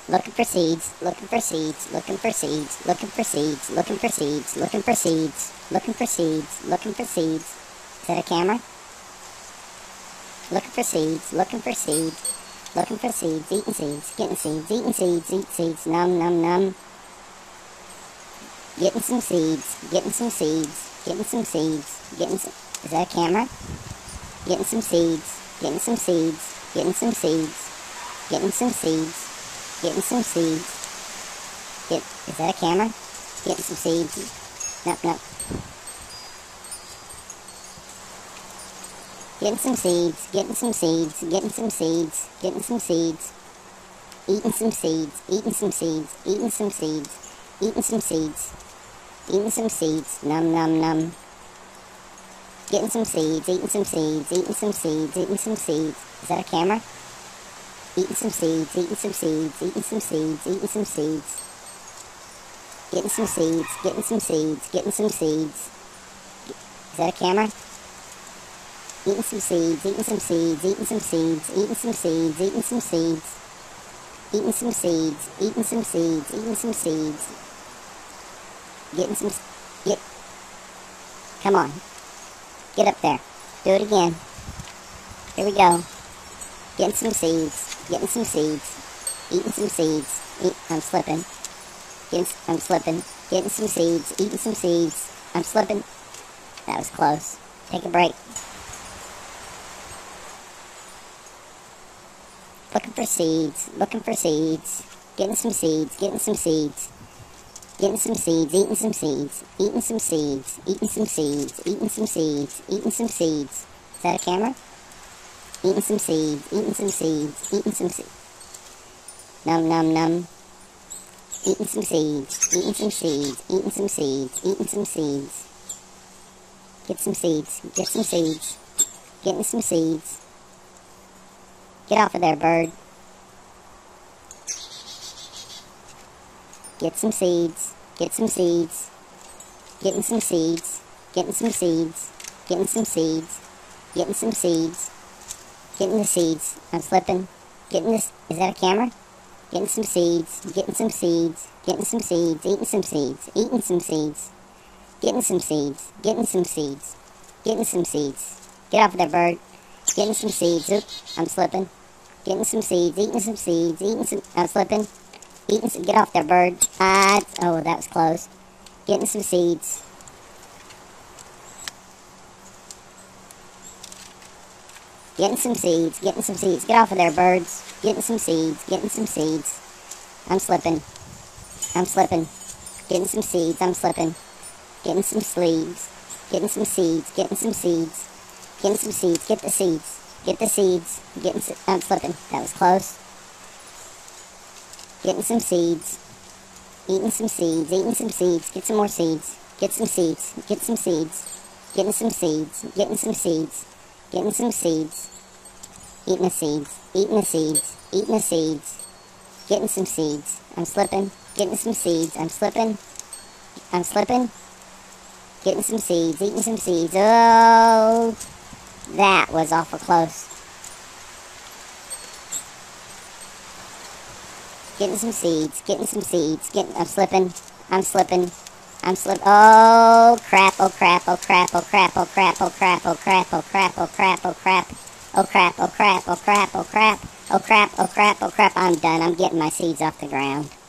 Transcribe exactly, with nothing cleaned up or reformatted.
Looking for seeds, looking for seeds, looking for seeds, looking for seeds, looking for seeds, looking for seeds, looking for seeds, looking for seeds. Is that a camera? Looking for seeds, looking for seeds, looking for seeds, eating seeds, getting seeds, eating seeds, eating seeds, num, num, num. Getting some seeds, getting some seeds, getting some seeds, getting some... Is that a camera? Getting some seeds, getting some seeds, getting some seeds, getting some seeds. Getting some seeds. Get, is that a camera? Getting some seeds. Nope, nope. Getting some seeds. Getting some seeds. Getting some seeds. Getting some seeds. Eating some seeds. Eating some seeds. Eating some seeds. Eating some seeds. Eating some seeds. Num, num, num. Getting some seeds. Eating some seeds. Eating some seeds. Eating some seeds. Is that a camera? Eating some seeds, eating some seeds, eating some seeds, eating some seeds. Getting some seeds, getting some seeds, getting some seeds. Is that a camera? Eating some seeds, eating some seeds, eating some seeds, eating some seeds, eating some seeds. Eating some seeds, eating some seeds, eating some seeds. Getting some... Get... Come on. Get up there. Do it again. Here we go. Getting some seeds. Getting some seeds, eating some seeds, eat, I'm slipping, getting, I'm slipping, getting some seeds, eating some seeds, I'm slipping, that was close, take a break, looking for seeds, looking for seeds, getting some seeds, getting some seeds, getting some seeds, eating some seeds, eating some seeds, eating some seeds, eating some seeds, eating some seeds, is that a camera? Eating some seeds, eating some seeds, eating some seeds. Num, num, num. Eating some seeds, eating some seeds, eating some seeds, eating some seeds. Get some seeds, get some seeds, getting some seeds. Get off of there, bird. Get some seeds, get some seeds, getting some seeds, getting some seeds, getting some seeds, getting some seeds. Getting the seeds. I'm slipping. Getting this. Is that a camera? Getting some seeds. Getting some seeds. Getting some seeds. Eating some seeds. Eating some seeds. Getting some seeds. Getting some seeds. Getting some seeds. Get off of there, bird. Getting some seeds. Oop. I'm slipping. Getting some seeds. Eating some seeds. Eating some... I'm slipping. Eating some... Get off there, bird. Ah. Oh, that was close. Getting some seeds. Getting some seeds, getting some seeds. Get off of there, birds. Getting some seeds, getting some seeds. I'm slipping. I'm slipping. Getting some seeds, I'm slipping. Getting some sleeves. Getting some seeds, getting some seeds. Getting some seeds, get the seeds. Get the seeds. Getting se I'm slipping. That was close. Getting some seeds. Eating some seeds, eating some seeds. Get some more seeds. Get some seeds. Get some seeds. Getting some seeds. Getting some seeds. Getting some seeds, eating the seeds, eating the seeds, eating the seeds, getting some seeds, I'm slipping, getting some seeds, I'm slipping, I'm slipping, getting some seeds, eating some seeds, oh, that was awful close, getting some seeds, getting some seeds, getting, I'm slipping, I'm slipping, I'm slip. Oh crap! Oh crap! Oh crap! Oh crap! Oh crap! Oh crap! Oh crap! Oh crap! Oh crap! Oh crap! Oh crap! Oh crap! Oh crap! Oh crap! Oh crap! Oh crap! Oh crap! I'm done. I'm getting my seeds off the ground.